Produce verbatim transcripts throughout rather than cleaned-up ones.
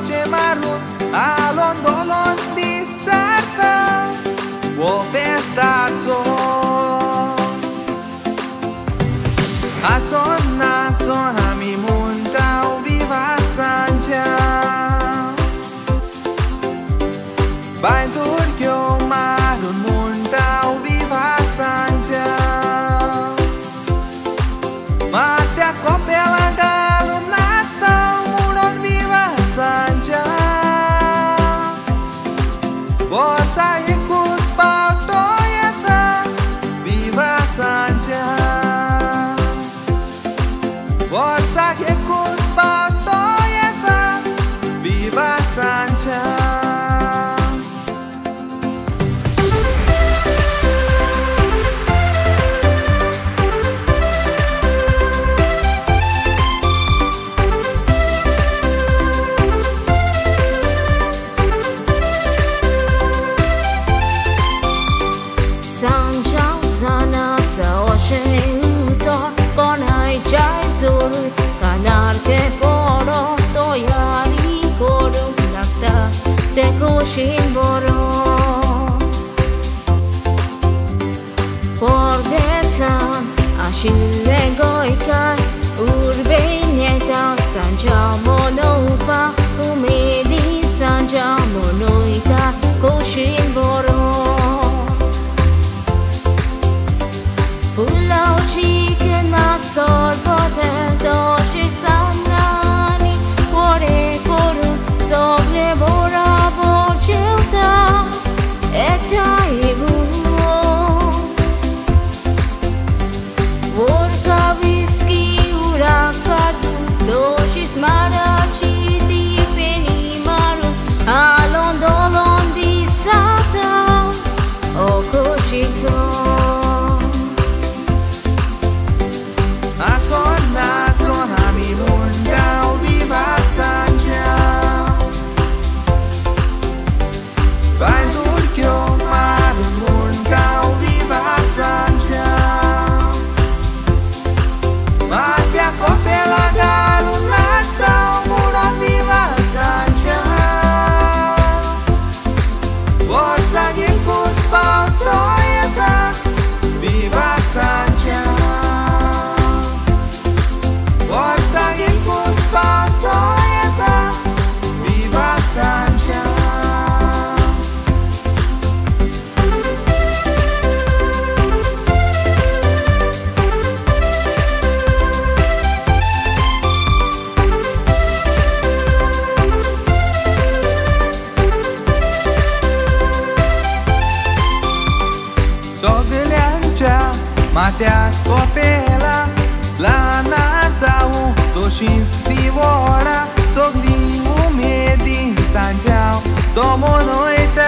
voce marun all'ondolon di sarta o festazzo a sonnato na mi munta o viva sancha bain turkio marun munta o viva sancha Matea copela galo nasta unon viva sancha Borsa e cuspa toyeta viva sancha Borsa e cuspa toyeta viva sancha Canarte poro toyari korum lakta te kushin boro por desan ashille goikai urbeineta sanja monoupa umedi sanja monoita kushin boro Pulau chicken na sorbote doshi sanani ore koru sobre bora borcheuta eta ibu vodka whisky urakazu doshi smarachi di feni maru alondolon di sata okochizo A sonna, sonna mi munta o viva sancha Bain turkio marun munta o viva sancha Matea copela galo nasta unon viva sancha Borsa e cuspa toyeta viva sancha Borsa e cuspa toyeta viva sancha Sogleancia matea copela la nazau toshin stivora sogli umedi sanjau tomo noita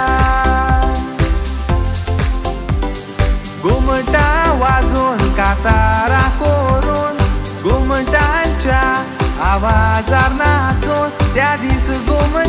gumta wazun katara korun gumtancha avazar naton dadis gum